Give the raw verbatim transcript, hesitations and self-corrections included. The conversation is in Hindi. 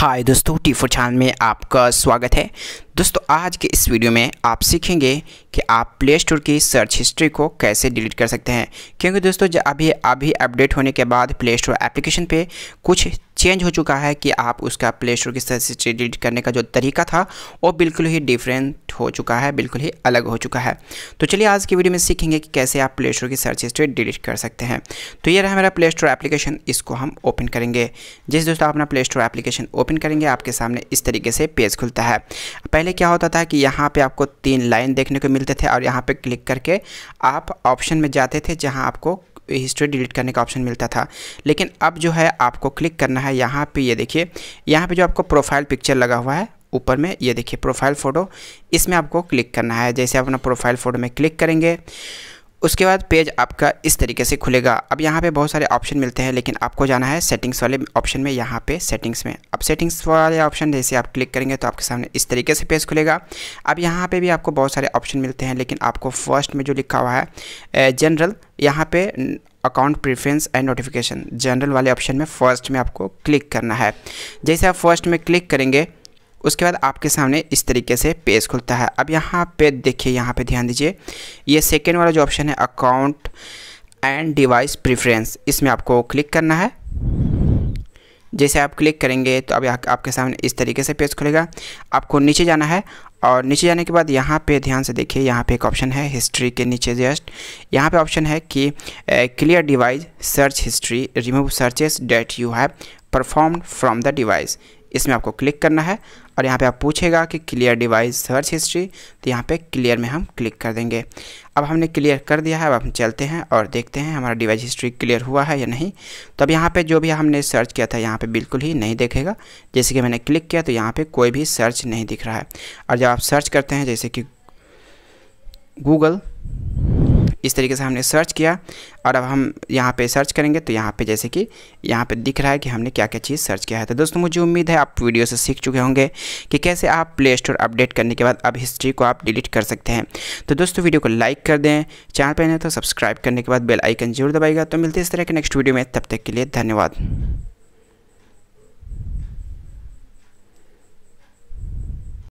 हाय दोस्तों, टी फोर चैनल में आपका स्वागत है। दोस्तों आज के इस वीडियो में आप सीखेंगे कि आप प्ले स्टोर की सर्च हिस्ट्री को कैसे डिलीट कर सकते हैं। क्योंकि दोस्तों जब अभी अभी अपडेट होने के बाद प्ले स्टोर एप्लीकेशन पे कुछ चेंज हो चुका है कि आप उसका प्ले स्टोर की सर्च हिस्ट्री डिलीट करने का जो तरीका था वो बिल्कुल ही डिफरेंट हो चुका है, बिल्कुल ही अलग हो चुका है। तो चलिए आज की वीडियो में सीखेंगे कि कैसे आप प्ले स्टोर की सर्च हिस्ट्री डिलीट कर सकते हैं। तो ये रहा मेरा प्ले स्टोर एप्लीकेशन, इसको हम ओपन करेंगे। जैसे दोस्तों आप अपना प्ले स्टोर एप्लीकेशन ओपन करेंगे आपके सामने इस तरीके से पेज खुलता है। पहले क्या होता था कि यहाँ पे आपको तीन लाइन देखने को मिलते थे और यहाँ पे क्लिक करके आप ऑप्शन में जाते थे जहाँ आपको हिस्ट्री डिलीट करने का ऑप्शन मिलता था। लेकिन अब जो है आपको क्लिक करना है यहाँ पे, ये देखिए यहाँ पे जो आपको प्रोफाइल पिक्चर लगा हुआ है ऊपर में, ये देखिए प्रोफाइल फ़ोटो, इसमें आपको क्लिक करना है। जैसे आप अपना प्रोफाइल फ़ोटो में क्लिक करेंगे उसके बाद पेज आपका इस तरीके से खुलेगा। अब यहाँ पे बहुत सारे ऑप्शन मिलते हैं लेकिन आपको जाना है सेटिंग्स वाले ऑप्शन में। यहाँ पे सेटिंग्स में अब सेटिंग्स वाले ऑप्शन जैसे आप क्लिक करेंगे तो आपके सामने इस तरीके से पेज खुलेगा। अब यहाँ पे भी आपको बहुत सारे ऑप्शन मिलते हैं लेकिन आपको फर्स्ट में जो लिखा हुआ है जनरल, यहाँ पे account preference and notification, general वाले ऑप्शन में फर्स्ट में आपको क्लिक करना है। जैसे आप फर्स्ट में क्लिक करेंगे उसके बाद आपके सामने इस तरीके से पेज खुलता है। अब यहाँ पे देखिए, यहाँ पे ध्यान दीजिए, ये सेकेंड वाला जो ऑप्शन है अकाउंट एंड डिवाइस प्रेफरेंस, इसमें आपको क्लिक करना है। जैसे आप क्लिक करेंगे तो अब आपके सामने इस तरीके से पेज खुलेगा। आपको नीचे जाना है और नीचे जाने के बाद यहाँ पे ध्यान से देखिए, यहाँ पे एक ऑप्शन है हिस्ट्री के नीचे जस्ट, यहाँ पे ऑप्शन है कि clear device search history, remove searches that you have performed from the device, इसमें आपको क्लिक करना है। और यहाँ पे आप पूछेगा कि क्लियर डिवाइस सर्च हिस्ट्री, तो यहाँ पे क्लियर में हम क्लिक कर देंगे। अब हमने क्लियर कर दिया है। अब हम चलते हैं और देखते हैं हमारा डिवाइस हिस्ट्री क्लियर हुआ है या नहीं। तो अब यहाँ पे जो भी हमने सर्च किया था यहाँ पे बिल्कुल ही नहीं दिखेगा। जैसे कि मैंने क्लिक किया तो यहाँ पे कोई भी सर्च नहीं दिख रहा है। और जब आप सर्च करते हैं जैसे कि गूगल, इस तरीके से हमने सर्च किया और अब हम यहाँ पे सर्च करेंगे तो यहाँ पे जैसे कि यहाँ पे दिख रहा है कि हमने क्या क्या चीज़ सर्च किया है। तो दोस्तों मुझे उम्मीद है आप वीडियो से सीख चुके होंगे कि कैसे आप प्ले स्टोर अपडेट करने के बाद अब हिस्ट्री को आप डिलीट कर सकते हैं। तो दोस्तों वीडियो को लाइक कर दें, चैनल पर नहीं तो सब्सक्राइब करने के बाद बेल आइकन जरूर दबाइएगा। तो मिलते हैं इस तरह के नेक्स्ट वीडियो में, तब तक के लिए धन्यवाद।